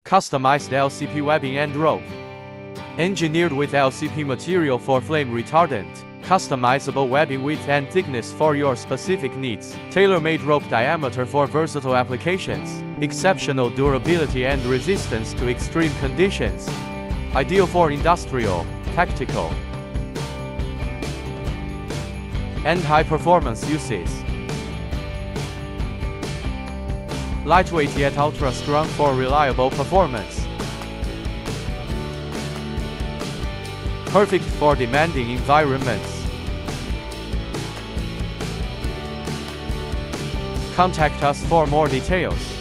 Customized LCP webbing and rope. Engineered with LCP material for flame retardant. Customizable webbing width and thickness for your specific needs. Tailor-made rope diameter for versatile applications. Exceptional durability and resistance to extreme conditions. Ideal for industrial, tactical, and high-performance uses. Lightweight yet ultra-strong for reliable performance. Perfect for demanding environments. Contact us for more details.